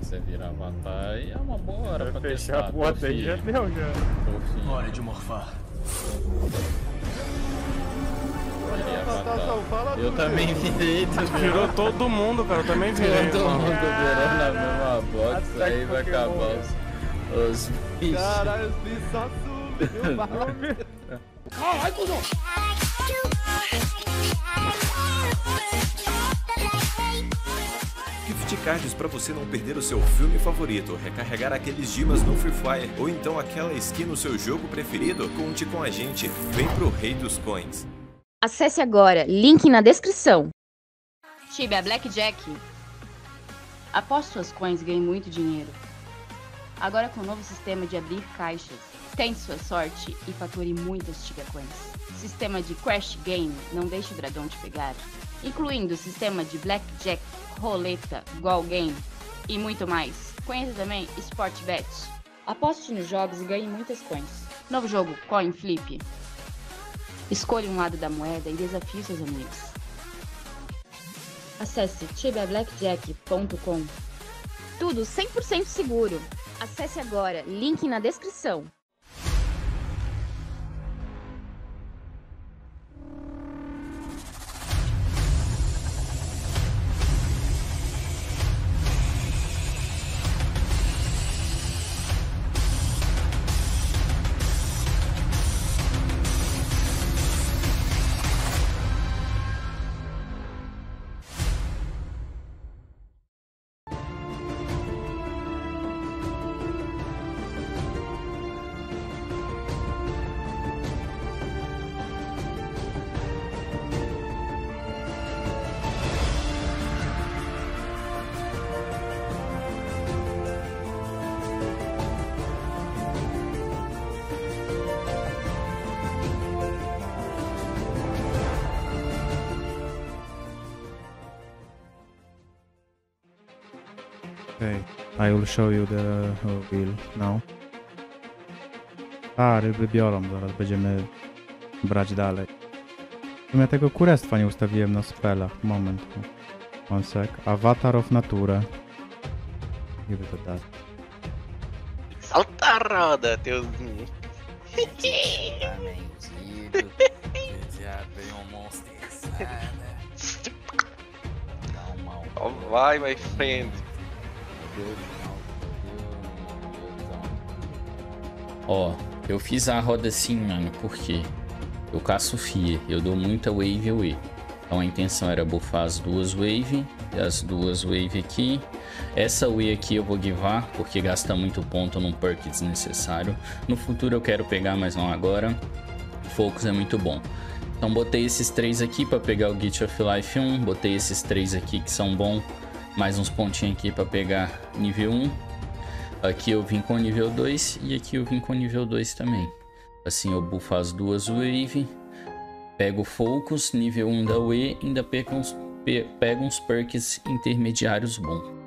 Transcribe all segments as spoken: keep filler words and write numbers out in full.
quiser virar avatar, aí é uma boa hora pra fechar testar. a porta aí, já deu, já. Hora de morfar. Eu também virei, tu Virou todo mundo, cara. Eu também virei. Todo mano. mundo virou na mesma box, Ataque aí vai Pokémon, acabar os, os bichos. Caralho, os bichos só subiu, bagulho. Ai, cuzão! Gift cards para você não perder o seu filme favorito, recarregar aqueles dimas no Free Fire ou então aquela skin no seu jogo preferido? Conte com a gente, vem pro Rei dos Coins. Acesse agora, link na descrição. Tibia Blackjack. Após suas coins, ganhe muito dinheiro. Agora com o novo sistema de abrir caixas, tente sua sorte e fature muitas Tibia Coins. Sistema de Crash Game, não deixe o dragão te pegar. Incluindo o sistema de Blackjack, roleta, Goal Game e muito mais. Conheça também Sportbet. Aposte nos jogos e ganhe muitas coins. Novo jogo, Coin Flip. Escolha um lado da moeda e desafie seus amigos. Acesse tibia blackjack ponto com. Tudo cem por cento seguro. Acesse agora, link na descrição. Okay, I will show you the wheel now. A, ryby biorą, zaraz będziemy brać dalej. W sumie tego kurestwa nie ustawiłem na spellach. Moment. One sec. Avatar of Nature. Give it a that. Salta a roda, teus... Tá mentido. Já veio um monstro. Não, mal. Ó, vai, my friend. Ó, eu fiz a roda assim, mano, porque eu caço Fia, eu dou muita wave away. Então a intenção era buffar as duas wave, e as duas wave aqui. Essa wave aqui eu vou givar, porque gasta muito ponto num perk desnecessário. No futuro eu quero pegar, mas não agora. Focus é muito bom. Então botei esses três aqui para pegar o Gift of Life um, botei esses três aqui que são bons. Mais uns pontinhos aqui para pegar nível um. Aqui eu vim com nível dois e aqui eu vim com nível dois também. Assim eu buffo as duas wave. Pego Focus, nível um da W E, ainda pego uns, pe, pego uns perks intermediários bons.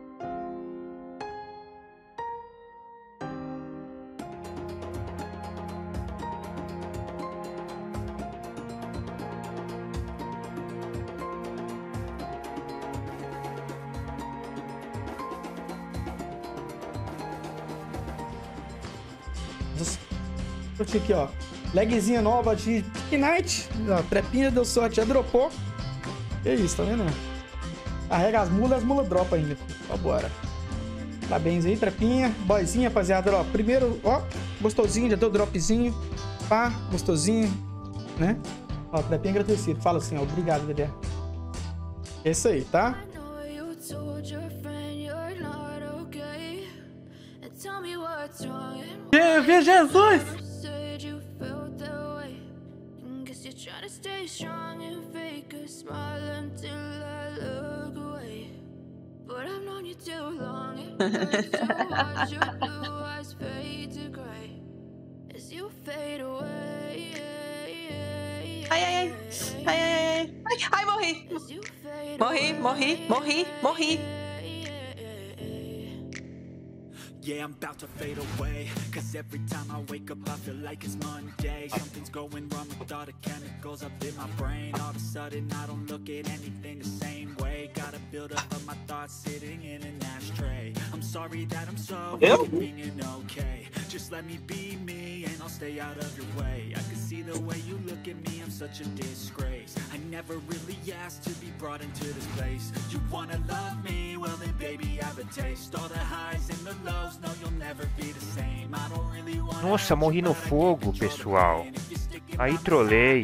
Aqui, ó. Legzinha nova de Knight. A trepinha deu sorte, já dropou. É isso, tá vendo? Carrega as mulas, as mulas dropam ainda. Vambora. Parabéns aí, trepinha. Boyzinha, rapaziada. Ó, primeiro, ó, gostosinho, já deu dropzinho. Pá, gostosinho, né? Ó, trepinha agradecido. Fala assim, ó. Obrigado, Dedé. É isso aí, tá? Vê Jesus! Try to stay strong and fake a smile until I look away. But I've known you too long. It hurts to watch your blue eyes fade to gray as you fade away. Ai, ai, ai. Ai, ai, ai. Ai, ai, morri. Morri, morri, morri, morri. yeah, I'm about to fade away. Cause every time I wake up I feel like it's Monday. Something's going wrong with all the chemicals up in my brain. All of a sudden I don't look at anything the same way. Gotta build up of my thoughts sitting in an ashtray. I'm sorry that I'm so convenient, okay. Just let me be me and I'll stay out of your way. I can see the way you look at me, I'm such a disgrace. I never really asked to be brought into this place. You wanna love me? Well then baby I have a taste. All the highs and the lows, no you'll never be the same. I don't really want. Nossa, morri no fogo, pessoal. Aí trolei.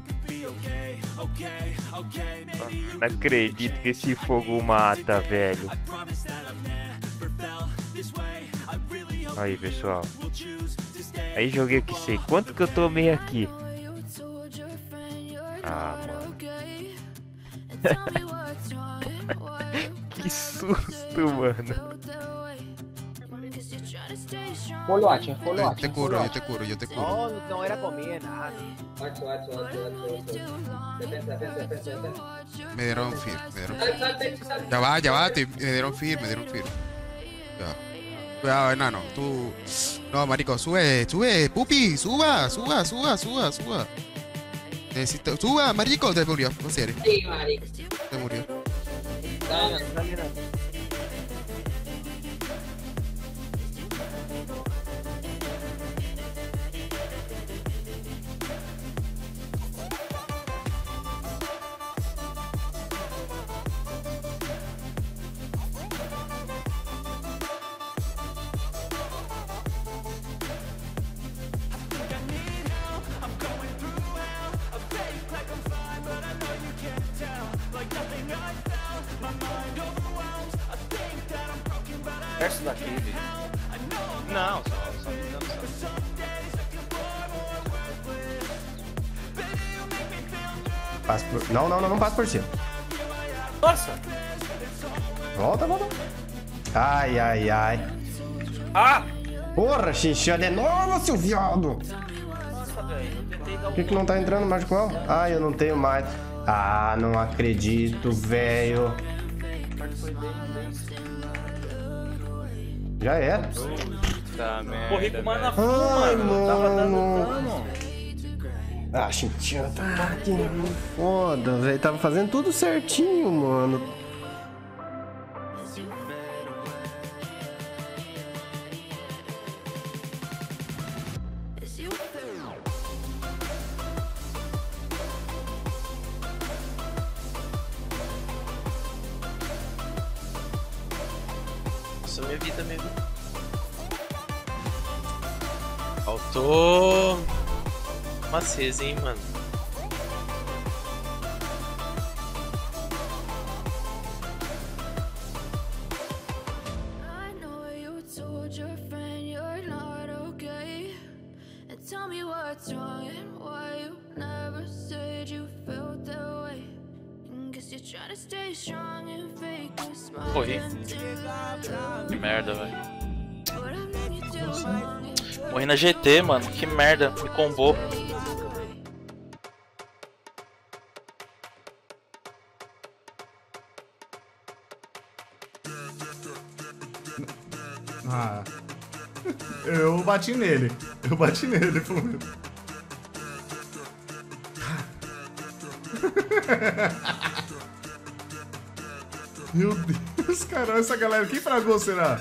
Não acredito que esse fogo mata, velho. Aí, pessoal. Aí joguei o que sei. Quanto que eu tomei aqui? Ah, mano. Que susto, mano. Folhote, folhote. Yo te curo, yo te curo, yo te curo. No, no era comida, nada. Me dieron fear, me dieron fear. Ya va, ya va, te- me dieron fear, me dieron fear. Ya. Cuidado, enano, tú... No, marico, sube, sube, pupi, suba, suba, suba, suba, suba. Necesito... Suba, marico, te murió, en serio. Sí, marico. Te murió. Dale, dale, dale. Essa daqui, Vitor. Não, só, só me dando só. Passa por... Não, não, não, não passa por cima. Nossa! Volta, volta. Ai, ai, ai. Ah! Porra, xinchando de novo, seu viado. Nossa, velho, eu tentei dar um... Por que, que não tá entrando mais com ela? Ah, eu não tenho mais. Ah, não acredito, velho. Já era. Puta merda. Morri com mana full, Ai, mano. Tava dando mano. dano. Ah, xinchando tá aqui. Foda, velho. Tava fazendo tudo certinho, mano. Nossa, minha vida mesmo. Faltou uma acesa, hein, mano. I know you told your friend you're not okay. And tell me what's wrong and why you never said you felt that way. And guess you're trying to stay strong and fake a smile. Morri. Que merda, velho. Morri na G T, mano. Que merda. Me combou. Ah. Eu bati nele. Eu bati nele, pô. Meu Deus, caramba, essa galera. Quem fragou, será?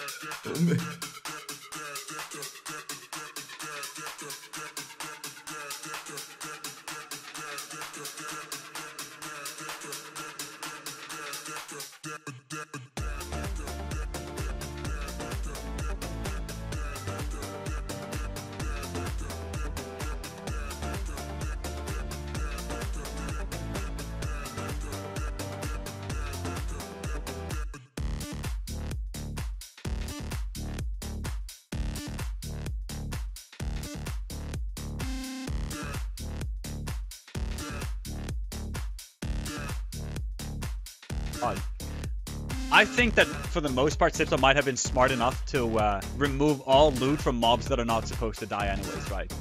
I think that for the most part, Sipsa might have been smart enough to uh, remove all loot from mobs that are not supposed to die anyways, right?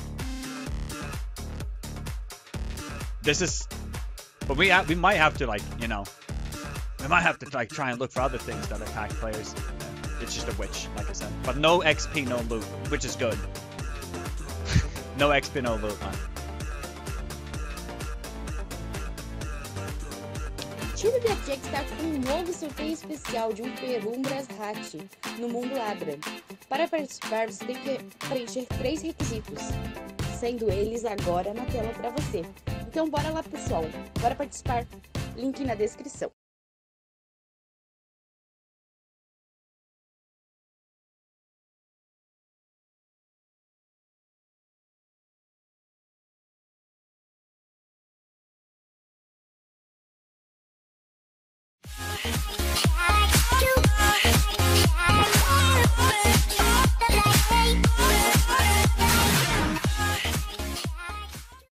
This is, but we ha we might have to like, you know, we might have to like try and look for other things that attack players. it's just a witch, like I said. But no X P, no loot, which is good. No X P, no loot, man. Tube Blackjack está com um novo sorteio especial de um Perumbras Hat no mundo Abra. Para participar, você tem que preencher três requisitos, sendo eles agora na tela para você. Então bora lá, pessoal. Bora participar. Link na descrição. We'll be right back.